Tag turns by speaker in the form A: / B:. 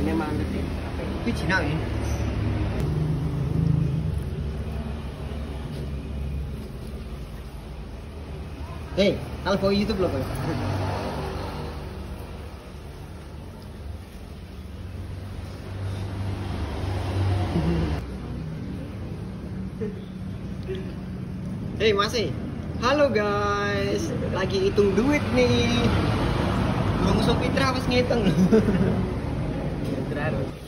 A: ini mantep sih. Tapi Cina ini. Hei, kalau YouTube loh, Boy. Hei, masih. Halo guys, lagi hitung duit nih. Belum Sopitra pas ngitung. Terus.